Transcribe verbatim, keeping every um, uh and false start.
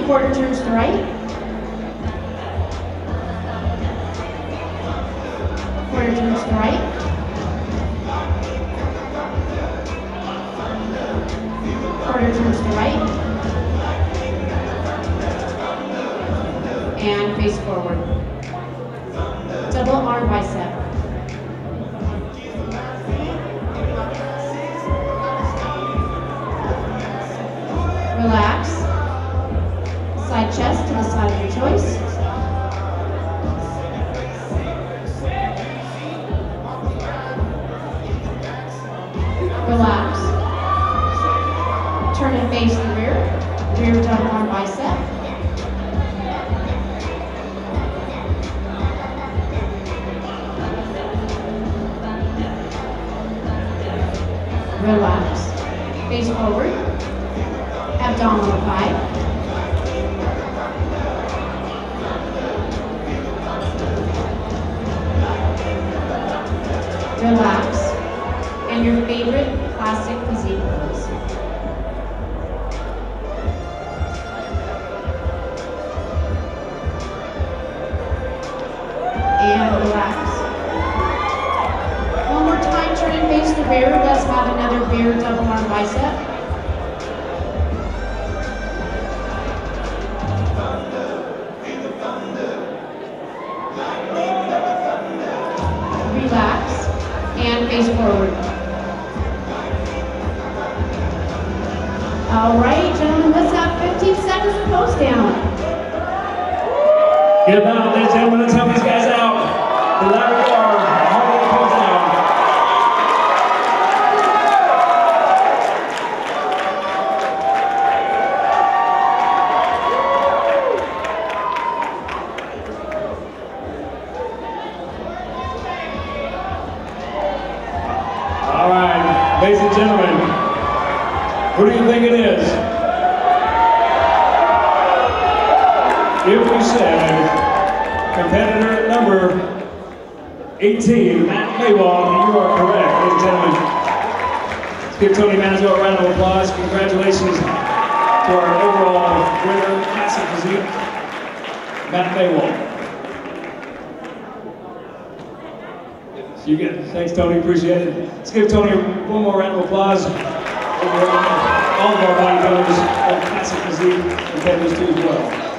quarter turns to right. Quarter turns to right. Quarter turns to right. And face forward. Double arm bicep. Relax. Side chest to the side of your choice. Relax. Turn and face the rear. Rear double arm bicep. Relax. Face forward. Abdominal pie. Relax. And your favorite classic physique pose. And relax. One more time, turn and face the rear. Let's have another rear double arm bicep. Relax and face forward. All right, gentlemen, let's have fifteen seconds of pose down. Get them out, ladies and gentlemen. Let's help these guys out. The Larry Garr, Harley pose down. All right, ladies and gentlemen, who do you think it is? If we said competitor number eighteen, Matt Maywald, you are correct, ladies and gentlemen. Let's give Tony Manzo a round of applause. Congratulations to our overall winner, classic physique, Matt Maywald. You get, thanks Tony, appreciate it. Let's give Tony one more round of applause over all of our bodybuilders, all classic physique competitors too as well.